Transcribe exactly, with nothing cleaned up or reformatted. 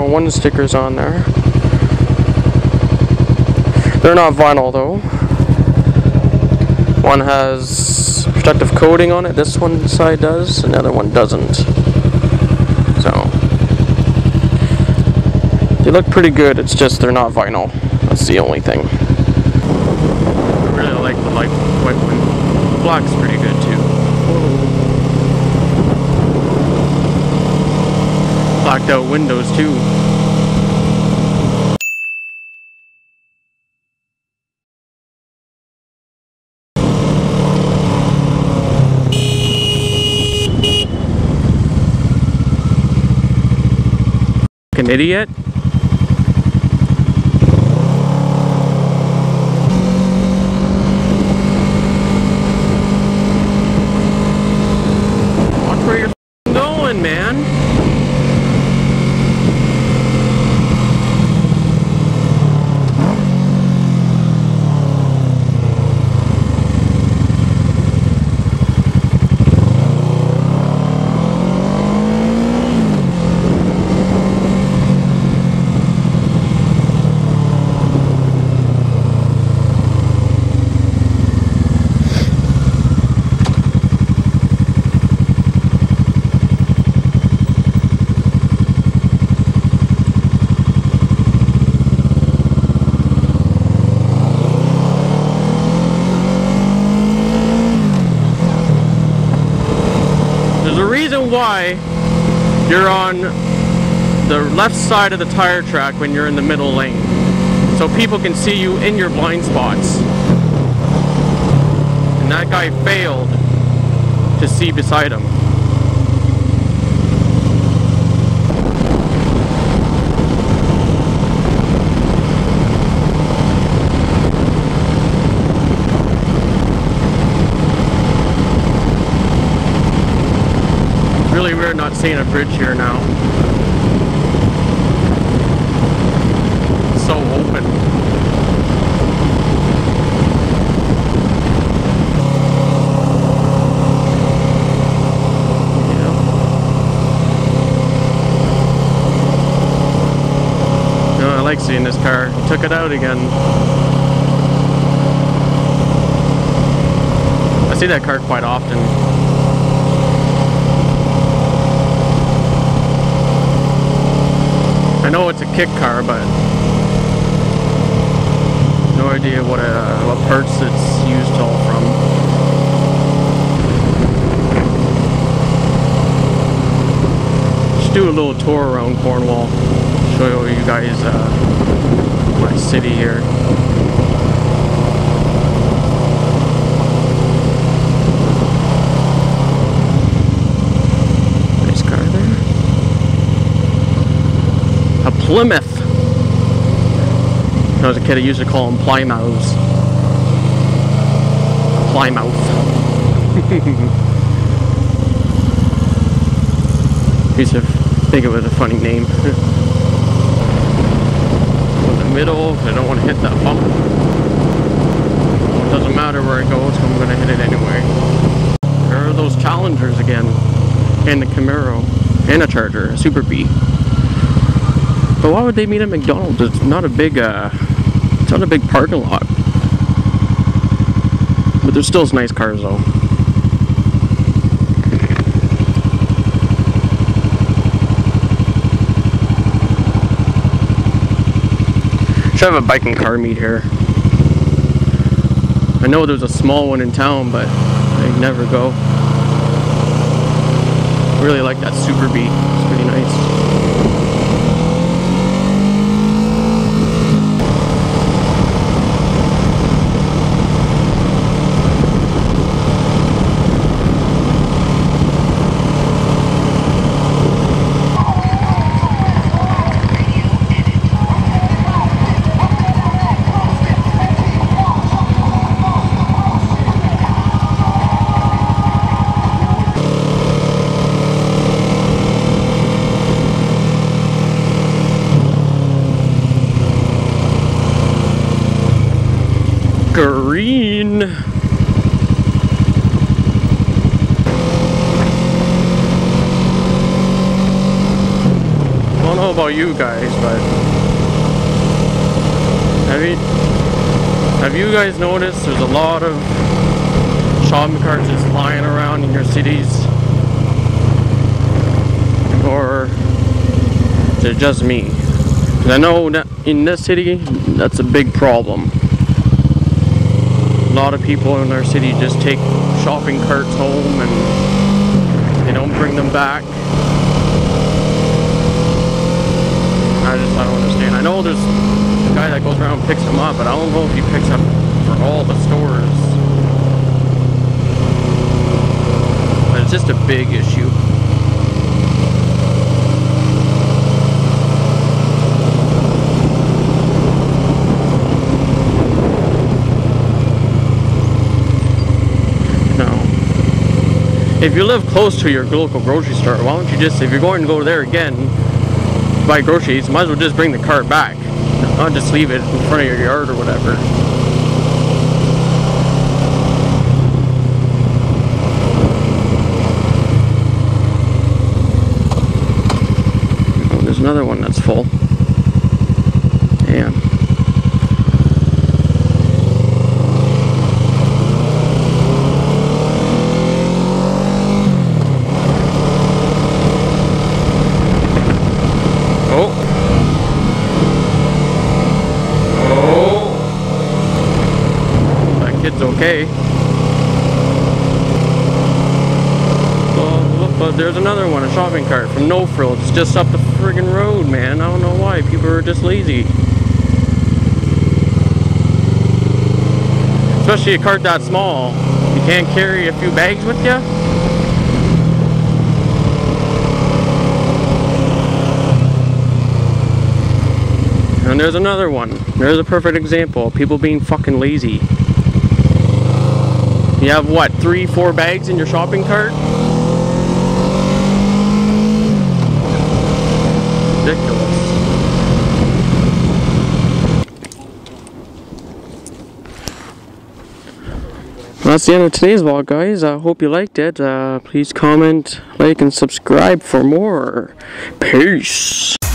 one stickers on there. They're not vinyl though. One has protective coating on it, this one side does, and the other one doesn't. So, they look pretty good, it's just they're not vinyl. That's the only thing. I really like the light white one. The black's pretty good too. Blacked out windows too. An idiot. Watch where you're going, man. Why you're on the left side of the tire track when you're in the middle lane, so people can see you in your blind spots. And that guy failed to see beside him. Really weird not seeing a bridge here now. It's so open. Yeah. No, I like seeing this car. He took it out again. I see that car quite often. I know it's a kit car, but no idea what uh, what parts it's used all from. Just do a little tour around Cornwall, show you guys uh, my city here. Nice car there. A Plymouth. When I was a kid, I used to call them Plymouths. Plymouth. Used to think it was a funny name. In the middle, I don't want to hit that bump. It doesn't matter where it goes, I'm going to hit it anyway. There are those Challengers again, and the Camaro, and a Charger, a Super Bee. But why would they meet at McDonald's? It's not a big, uh, it's not a big parking lot. But there's still nice cars though. Should have a bike and car meet here. I know there's a small one in town, but I never go. I really like that Super Bee. It's pretty nice. know about you guys, but have you have you guys noticed there's a lot of shopping carts just flying around in your cities? Or is it just me? Because I know that in this city, that's a big problem. A lot of people in our city just take shopping carts home and they don't bring them back. I just, I don't understand. I know there's a guy that goes around and picks them up, but I don't know if he picks up for all the stores. But it's just a big issue. If you live close to your local grocery store, why don't you just, if you're going to go there again, buy groceries, might as well just bring the cart back. Not just leave it in front of your yard or whatever. Oh, there's another one that's full. Damn. It's okay. Well, but there's another one, a shopping cart from No Frills. It's just up the friggin' road, man. I don't know why. People are just lazy. Especially a cart that small. You can't carry a few bags with you. And there's another one. There's a perfect example of people being fucking lazy. You have what, three, four bags in your shopping cart? Ridiculous. Well, that's the end of today's vlog, guys. I hope you liked it. Uh, please comment, like, and subscribe for more. Peace.